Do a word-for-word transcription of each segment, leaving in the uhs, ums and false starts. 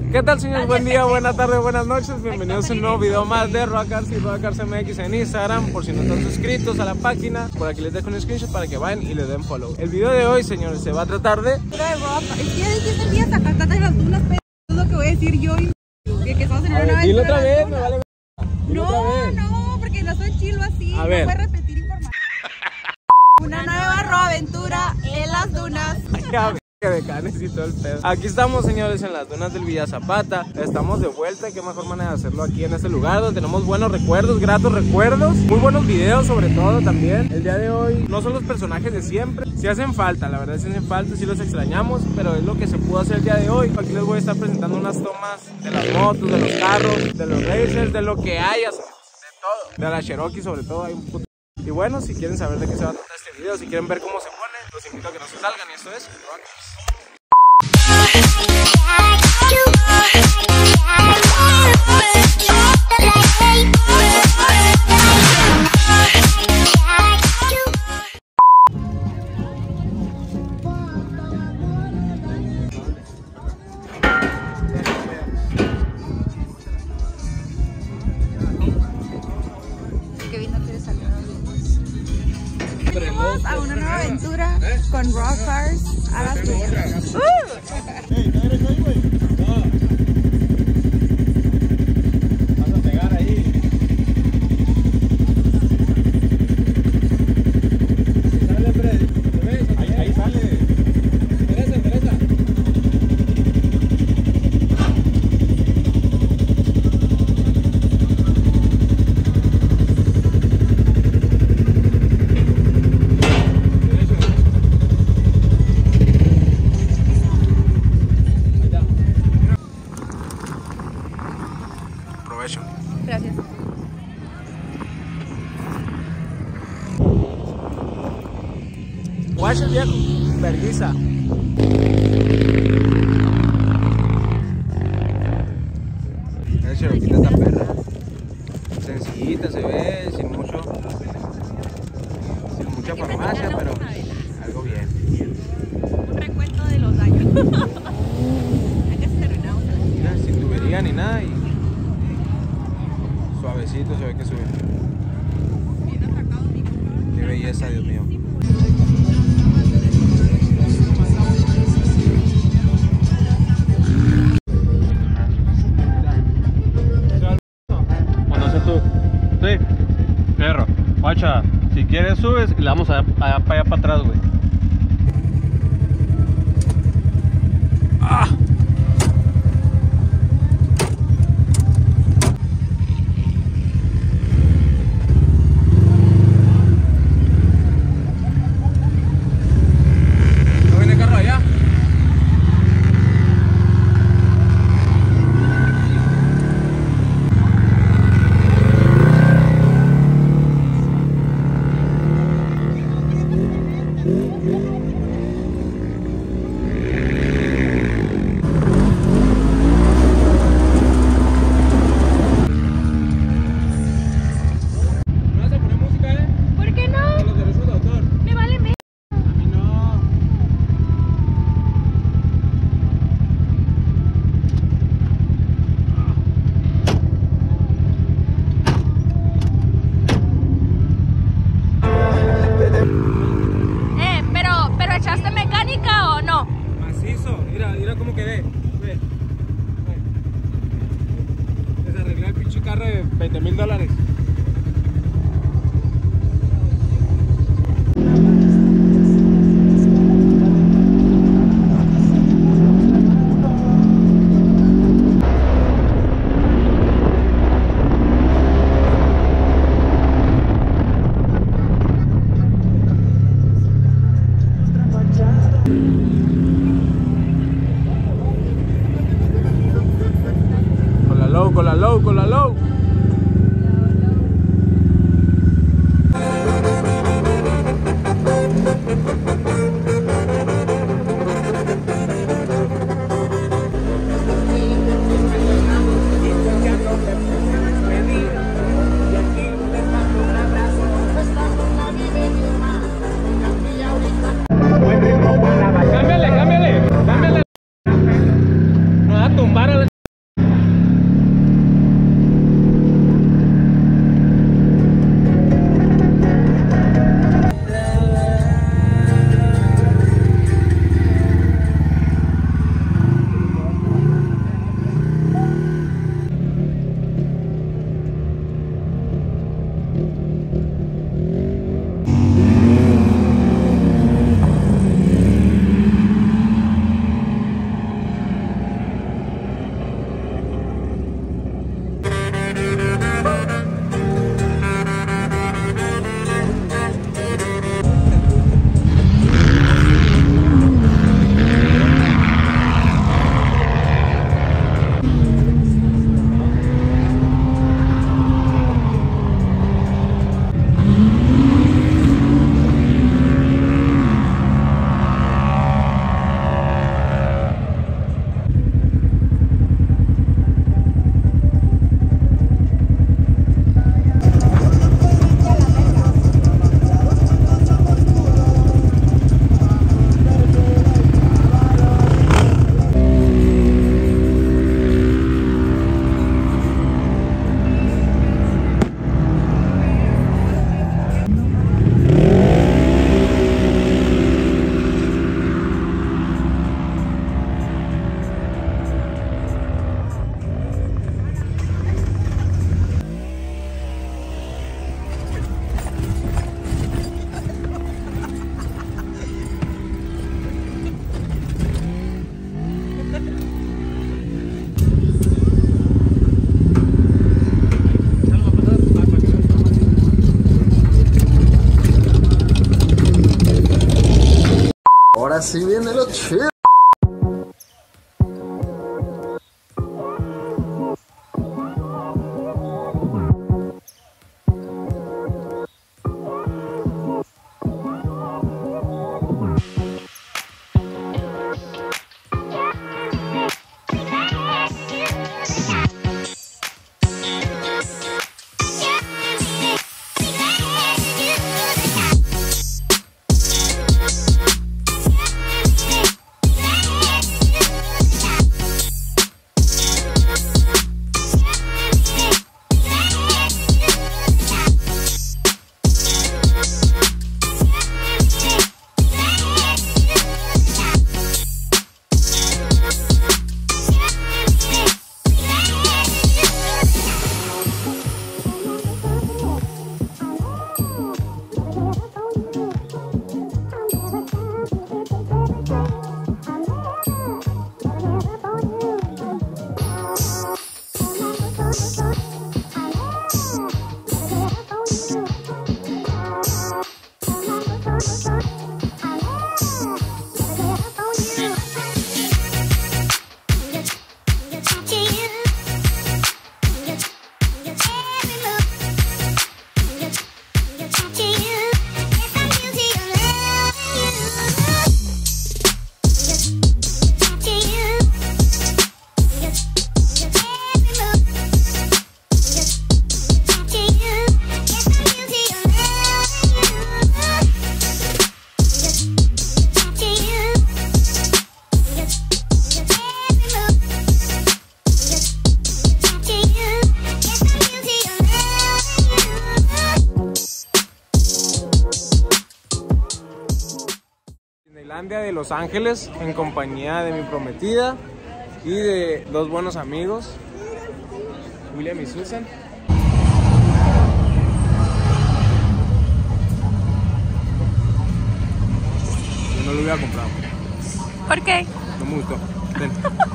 ¿Qué tal, señores? Buen día, buena tarde, buenas noches. Bienvenidos a un nuevo video más de Rockars y Rockars M X en Instagram. Por si no están suscritos a la página, por aquí les dejo un screenshot para que vayan y le den follow. El video de hoy, señores, se va a tratar de... Es que ya dijiste el día sacar de las dunas, pero es lo que voy a decir yo y que, que estamos en una nueva Dilo aventura. otra vez, me vale. Dilo No, otra vez. no, porque no soy chilo así. A no ver. voy a repetir información. Una nueva roaventura en las dunas. Ya, de canes y todo el pedo. Aquí estamos, señores, en las dunas del Villa Zapata. Estamos de vuelta. Qué mejor manera de hacerlo aquí en este lugar donde tenemos buenos recuerdos, gratos recuerdos, muy buenos videos sobre todo también. El día de hoy no son los personajes de siempre, sí hacen falta, la verdad sí hacen falta, sí los extrañamos, pero es lo que se pudo hacer el día de hoy. Aquí les voy a estar presentando unas tomas de las motos, de los carros, de los racers, de lo que haya, de todo, de la Cherokee sobre todo. Hay un puto. Y bueno, si quieren saber de qué se va a tratar este video, si quieren ver cómo se pone, los invito a que no se salgan. Y esto es Rockars. Vamos a una nueva aventura con Rockars a las dunas. ¡Uh! Vas a pegar ahí. Sale, Fred. ¿Ves? Ahí, ahí sale. Interesa, interesa. Gracias. Guacho el viejo, verguiza. Esa Cherokee está perra. Sencillita se ve, sin mucho, sin mucha farmacia, pero algo bien. Un recuento de los daños. Acá se terminamos. Mira, sin tubería ni nada y suavecito se ve que sube. Qué belleza, Dios mío. Cuando se sube. Sí, perro. Guacha, si quieres subes y le damos allá, allá para allá para atrás, güey. ¡Ah! ¿No viene carro allá? ¿No vas a poner música, eh? ¿Por qué no? Con los derechos de autor. Me vale me. A mí no. Eh, pero, pero ¿echaste mecánica o no? Macizo, mira, mira cómo quedé. Ve. Ve. Desarreglé el pinche carro de veinte mil dólares. Con la low, con la low, con la low. Ahora sí viene lo chido. De Los Ángeles en compañía de mi prometida y de dos buenos amigos, William y Susan. Yo no lo hubiera comprado. ¿Por qué? No me gustó. Ven.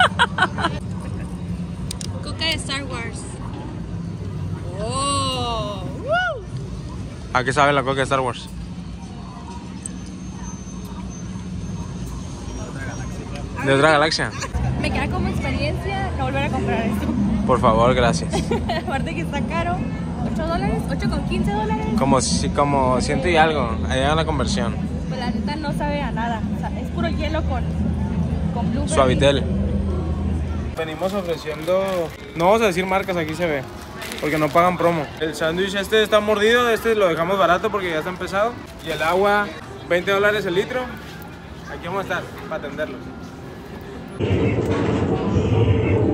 Coca de Star Wars. Oh. ¡Woo! ¿A qué sabe la Coca de Star Wars? De otra galaxia. Me queda como experiencia no volver a comprar esto. Por favor, gracias. Aparte que está caro. ¿ocho dólares? ¿ocho con quince dólares? Como, si, como ciento y algo. Allá la conversión. Pues la neta no sabe a nada. O sea, es puro hielo con, con blueberry. Suavitel. Venimos ofreciendo... No vamos a decir marcas, aquí se ve. Porque no pagan promo. El sándwich este está mordido. Este lo dejamos barato porque ya está empezado. Y el agua, veinte dólares el litro. Aquí vamos a estar para atenderlos.